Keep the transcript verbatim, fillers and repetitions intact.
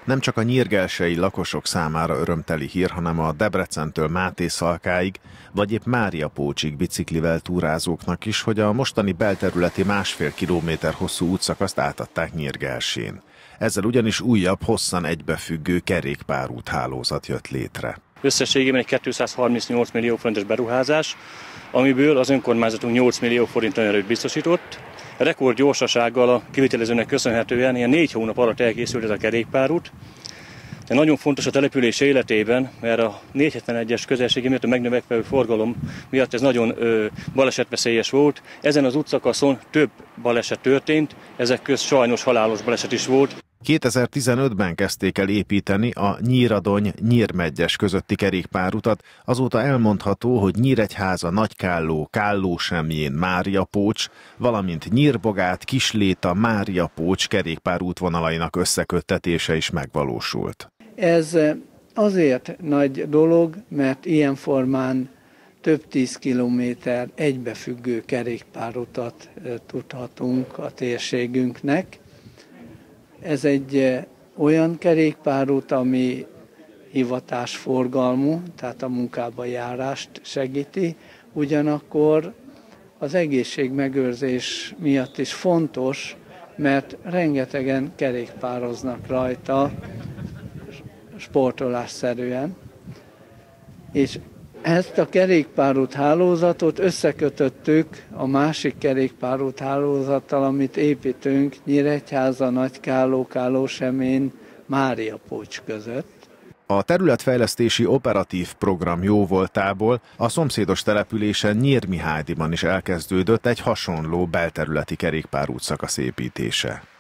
Nem csak a nyírgelsei lakosok számára örömteli hír, hanem a Debrecentől Mátészalkáig, vagy épp Máriapócsig biciklivel túrázóknak is, hogy a mostani belterületi másfél kilométer hosszú útszakaszt átadták Nyírgelsén. Ezzel ugyanis újabb, hosszan egybefüggő kerékpárút hálózat jött létre. Összességében egy kétszázharmincnyolc millió forintos beruházás, amiből az önkormányzatunk nyolc millió forint erőt biztosított. Rekord gyorsasággal a kivitelezőnek köszönhetően ilyen négy hónap alatt elkészült ez a kerékpárút. De nagyon fontos a település életében, mert a négyszázhetvenegyes közelség miatt a megnövekvő forgalom miatt ez nagyon ö, balesetveszélyes volt. Ezen az útszakaszon több baleset történt, ezek közt sajnos halálos baleset is volt. kétezer-tizenötben kezdték el építeni a Nyíradony-Nyírmegyes közötti kerékpárutat, azóta elmondható, hogy Nyíregyháza, Nagykálló, Kállósemjén, Máriapócs, valamint Nyírbogát, Kisléta, Máriapócs kerékpárútvonalainak összeköttetése is megvalósult. Ez azért nagy dolog, mert ilyen formán több tíz kilométer egybefüggő kerékpárutat tudhatunk a térségünknek. Ez egy olyan kerékpárút, ami hivatásforgalmú, tehát a munkába járást segíti, ugyanakkor az egészségmegőrzés miatt is fontos, mert rengetegen kerékpároznak rajta sportolásszerűen, és ezt a kerékpárút hálózatot összekötöttük a másik kerékpárút hálózattal, amit építünk Nyíregyháza, Nagykálló, Kállósemjén, Máriapócs között. A területfejlesztési operatív program jóvoltából a szomszédos településen Nyírmihálydiban is elkezdődött egy hasonló belterületi kerékpárút szakasz építése.